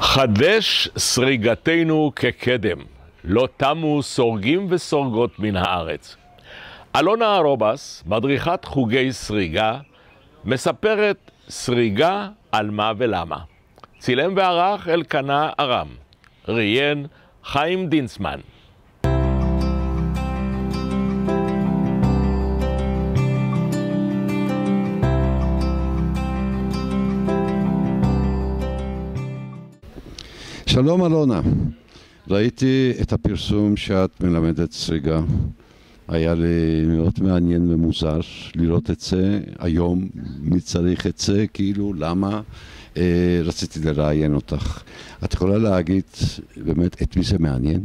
חדש סריגתנו כקדם, לא תמו סורגים וסורגות מן הארץ. אלונה ארובס, מדריכת חוגי סריגה, מספרת סריגה על מה ולמה. צילם וערך אלקנה ארם, ראיין חיים דינסמן. שלום אלונה, ראיתי את הפרסום שאת מלמדת סריגה. היה לי מאוד מעניין ומוזר לראות את זה היום. מי צריך את זה? כאילו, למה? רציתי לראיין אותך. את יכולה להגיד באמת את מי זה מעניין?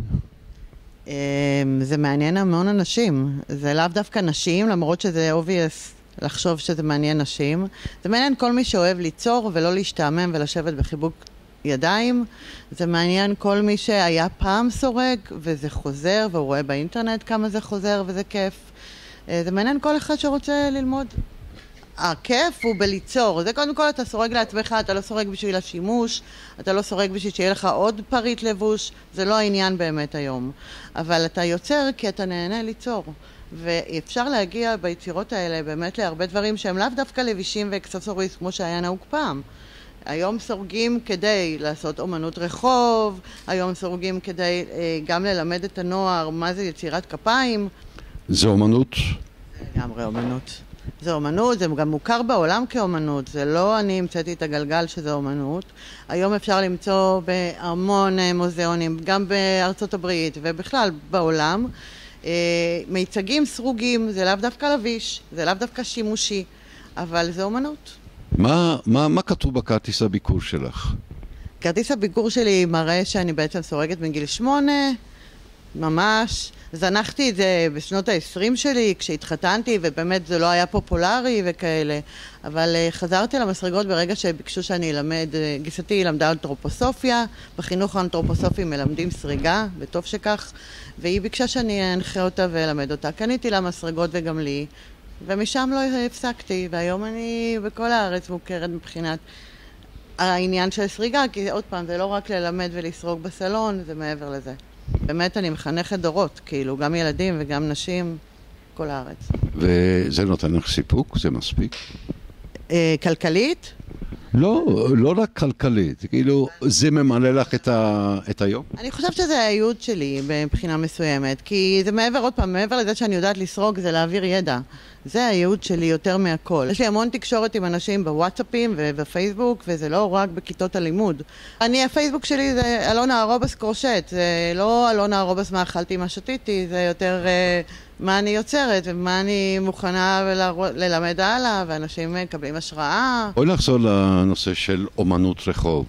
זה מעניין המון אנשים. זה לאו דווקא נשים, למרות שזה obvious לחשוב שזה מעניין נשים. זה מעניין כל מי שאוהב ליצור ולא להשתעמם ולשבת בחיבוק ידיים. זה מעניין כל מי שהיה פעם סורג וזה חוזר והוא רואה באינטרנט כמה זה חוזר וזה כיף. זה מעניין כל אחד שרוצה ללמוד. הכיף הוא בליצור. זה קודם כל אתה סורג לעצמך, אתה לא סורג בשביל השימוש, אתה לא סורג בשביל שיהיה לך עוד פריט לבוש, זה לא העניין באמת היום. אבל אתה יוצר כי אתה נהנה ליצור. ואפשר להגיע ביצירות האלה באמת להרבה דברים שהם לאו דווקא לבישים ואקססוריס כמו שהיה נהוג פעם. היום סורגים כדי לעשות אומנות רחוב, היום סורגים כדי גם ללמד את הנוער מה זה יצירת כפיים. זה אומנות? זה לגמרי אומנות. זה אומנות, זה גם מוכר בעולם כאומנות, זה לא אני המצאתי את הגלגל שזה אומנות. היום אפשר למצוא בהמון מוזיאונים, גם בארצות הברית ובכלל בעולם, מיצגים סרוגים, זה לאו דווקא לביש, זה לאו דווקא שימושי, אבל זה אומנות. מה כתוב בכרטיס הביקור שלך? כרטיס הביקור שלי מראה שאני בעצם סורגת מגיל 8, ממש. זנחתי את זה בשנות ה-20 שלי, כשהתחתנתי, ובאמת זה לא היה פופולרי וכאלה. אבל חזרתי למסרגות ברגע שביקשו שאני אלמד, גיסתי למדה אנתרופוסופיה, בחינוך האנתרופוסופי מלמדים סריגה, וטוב שכך, והיא ביקשה שאני אנחה אותה ואלמד אותה. קניתי לה מסרגות וגם לי, ומשם לא הפסקתי, והיום אני בכל הארץ מוכרת מבחינת העניין של סריגה, כי עוד פעם, זה לא רק ללמד ולסרוג בסלון, זה מעבר לזה. באמת אני מחנכת דורות, כאילו, גם ילדים וגם נשים, כל הארץ. וזה נותן לך סיפוק? זה מספיק? כלכלית? לא רק כלכלית, כאילו זה ממלא לך את היום? אני חושבת שזה הייעוד שלי מבחינה מסוימת, כי זה מעבר, עוד פעם, מעבר לזה שאני יודעת לסרוג, זה להעביר ידע. זה הייעוד שלי יותר מהכל. יש לי המון תקשורת עם אנשים בוואטסאפים ובפייסבוק, וזה לא רק בכיתות הלימוד. הפייסבוק שלי זה אלונה ארובס קרושט, זה לא אלונה ארובס מה אכלתי, מה שתיתי, זה יותר מה אני יוצרת ומה אני מוכנה ללמד הלאה, ואנשים מקבלים השראה. בואי נחזור לנושא של אומנות רחוב.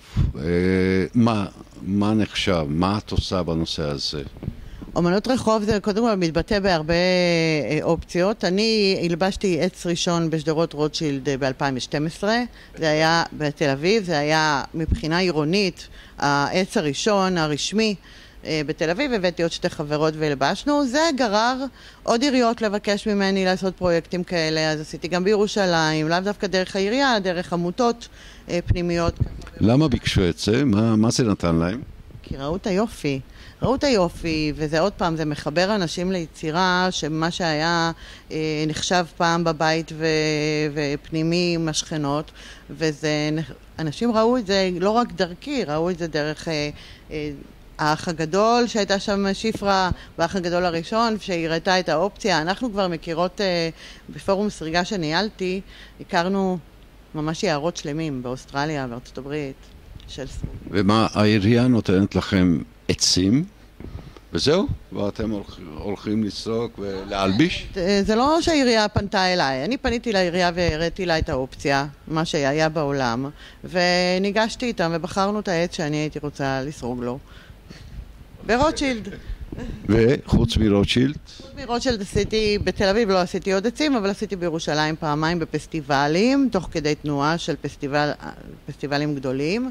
מה נחשב? מה את עושה בנושא הזה? אומנות רחוב זה קודם כל מתבטא בהרבה אופציות. אני הלבשתי עץ ראשון בשדרות רוטשילד ב-2012. זה היה בתל אביב, זה היה מבחינה עירונית העץ הראשון הרשמי בתל אביב. הבאתי עוד שתי חברות והלבשנו. זה גרר עוד עיריות לבקש ממני לעשות פרויקטים כאלה, אז עשיתי גם בירושלים, לאו דווקא דרך העירייה, דרך עמותות פנימיות. למה ביקשו את זה? מה זה נתן להם? כי ראו את היופי. ראו את היופי, וזה עוד פעם, זה מחבר אנשים ליצירה, שמה שהיה נחשב פעם בבית ופנימי עם השכנות, אנשים ראו את זה לא רק דרכי, ראו את זה דרך האח הגדול, שהייתה שם שפרה, באח הגדול הראשון, שהראתה את האופציה. אנחנו כבר מכירות בפורום סריגה שניהלתי, הכרנו ממש יערות שלמים באוסטרליה, בארצות הברית, של סרוג. ומה, העירייה נותנת לכם עצים? וזהו? ואתם הולכים לסרוק ולהלביש? זה לא שהעירייה פנתה אליי. אני פניתי לעירייה והראיתי לה את האופציה, מה שהיה בעולם, וניגשתי איתם ובחרנו את העץ שאני הייתי רוצה לסרוג לו. ברוטשילד. וחוץ מרוטשילד? חוץ מרוטשילד עשיתי, בתל אביב לא עשיתי עוד עצים, אבל עשיתי בירושלים פעמיים בפסטיבלים, תוך כדי תנועה של פסטיבלים גדולים.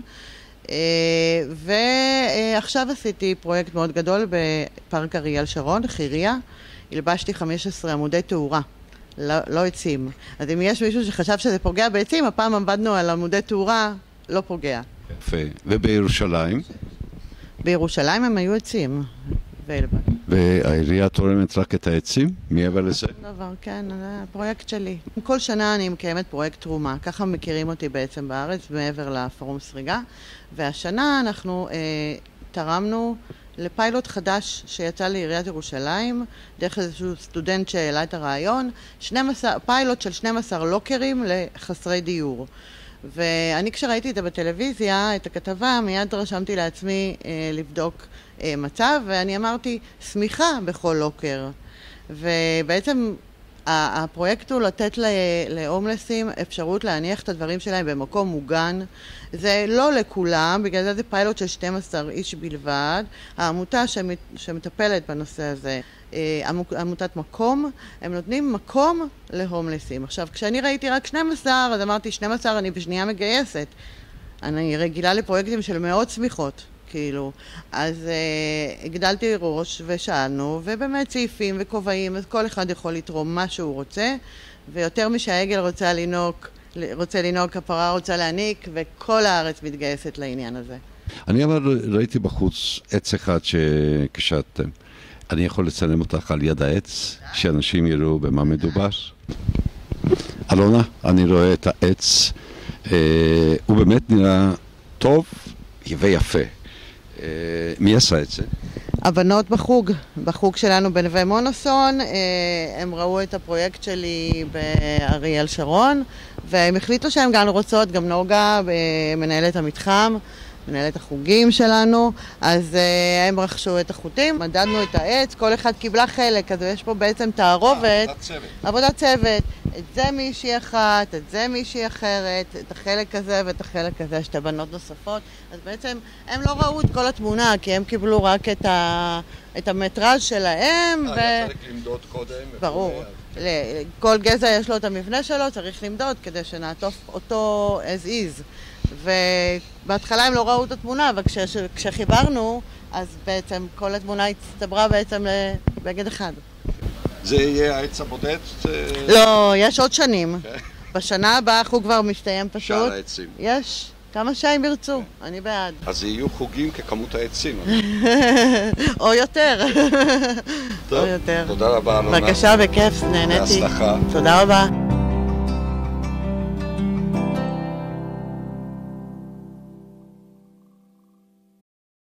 ועכשיו עשיתי פרויקט מאוד גדול בפארק אריאל שרון, חירייה. הלבשתי 15 עמודי תאורה, לא עצים. אז אם יש מישהו שחשב שזה פוגע בעצים, הפעם עבדנו על עמודי תאורה, לא פוגע. יפה. ובירושלים? בירושלים הם היו עצים. והעירייה תורמת רק את העצים? מעבר לזה? דבר, כן, זה הפרויקט שלי. כל שנה אני מקיימת פרויקט תרומה, ככה מכירים אותי בעצם בארץ, מעבר לפורום סריגה, והשנה אנחנו תרמנו לפיילוט חדש שיצא לעיריית ירושלים, דרך איזשהו סטודנט שהעלה את הרעיון, פיילוט של 12 לוקרים לחסרי דיור. ואני כשראיתי את זה בטלוויזיה, את הכתבה, מיד רשמתי לעצמי לבדוק מצב, ואני אמרתי, סמיכה בכל לוקר. ובעצם הפרויקט הוא לתת להומלסים אפשרות להניח את הדברים שלהם במקום מוגן. זה לא לכולם, בגלל זה זה פיילוט של 12 איש בלבד. העמותה שמטפלת בנושא הזה, עמותת מקום, הם נותנים מקום להומלסים. עכשיו, כשאני ראיתי רק 12, אז אמרתי, 12 אני בשנייה מגייסת. אני רגילה לפרויקטים של מאות סמיכות. כאילו, אז הגדלתי ראש ושאלנו, ובאמת סעיפים וכובעים, אז כל אחד יכול לתרום מה שהוא רוצה, ויותר משהעגל רוצה לנהוג, הפרה רוצה להעניק, וכל הארץ מתגייסת לעניין הזה. אני אבל ראיתי בחוץ עץ אחד שכשאתם, אני יכול לצלם אותך על יד העץ, שאנשים יראו במה מדובר. אלונה, אני רואה את העץ, הוא באמת נראה טוב ויפה. מי עשה את זה? הבנות בחוג שלנו בנווה מונוסון, הם ראו את הפרויקט שלי באריאל שרון, והם החליטו שהם גם רוצות, גם נוגה, מנהלת המתחם, מנהלת החוגים שלנו, אז הם רכשו את החוטים, מדדנו את העץ, כל אחד קיבלה חלק, אז יש פה בעצם תערובת, עבודת צוות, את זה מישהי אחת, את זה מישהי אחרת, את החלק הזה ואת החלק הזה, שתי בנות נוספות, אז בעצם הם לא ראו את כל התמונה, כי הם קיבלו רק את המטראז' שלהם. צריך למדוד קודם. ברור. כל גזע יש לו את המבנה שלו, צריך למדוד כדי שנעטוף אותו as is. ובהתחלה הם לא ראו את התמונה, אבל כשחיברנו, אז בעצם כל התמונה הצטברה בעצם לבגד אחד. זה יהיה העץ הבודד? לא, יש עוד שנים. בשנה הבאה החוג כבר מסתיים פשוט. שאר העצים. יש, כמה שהם ירצו, אני בעד. אז יהיו חוגים ככמות העצים. או יותר. טוב, תודה רבה אלונה. בבקשה, בכיף, נהניתי. בהצלחה. תודה רבה.